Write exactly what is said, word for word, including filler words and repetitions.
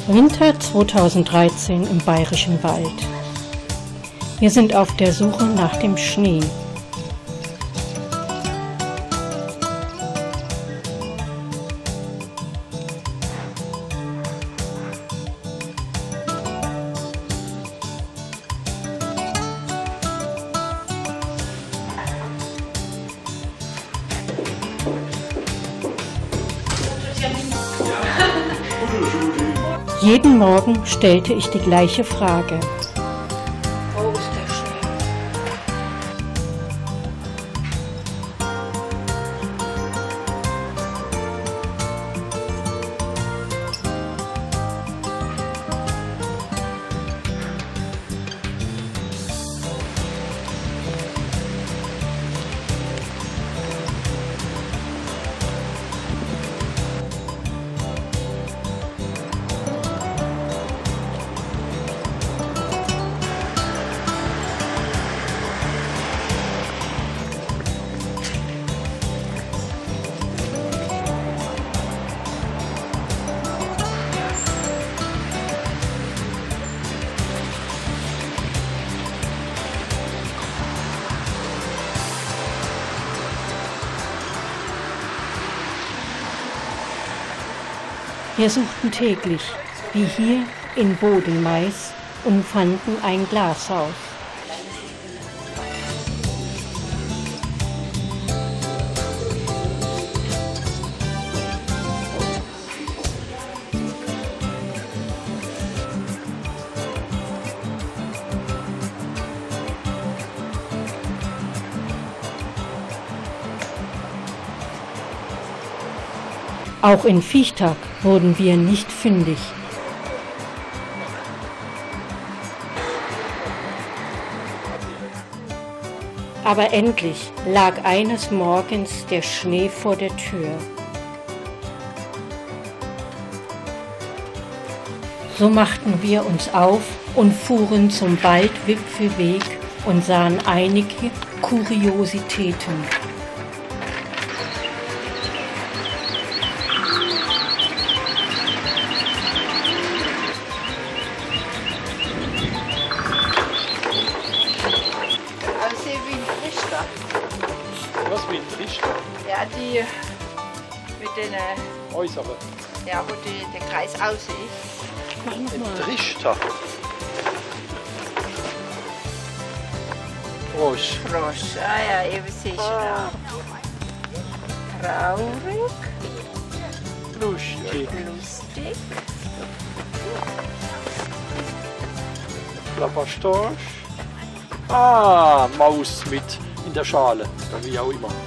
Winter zweitausenddreizehn im Bayerischen Wald. Wir sind auf der Suche nach dem Schnee. Jeden Morgen stellte ich die gleiche Frage. Wo ist der Schnee? Wir suchten täglich, wie hier in Bodenmais, und fanden ein Glashaus. Auch in Viechtag wurden wir nicht fündig. Aber endlich lag eines Morgens der Schnee vor der Tür. So machten wir uns auf und fuhren zum Waldwipfelweg und sahen einige Kuriositäten. Was wie ein Trichter? Ja, die mit den, Äußere. ja, wo die, der Kreis aussieht. Ein Trichter. Frosch. Frosch, ah ja, eben sicher. Ah. Traurig, Lustig. lustig. Klapperstorch. Ah, Maus mit in der Schale. Oder wie auch immer.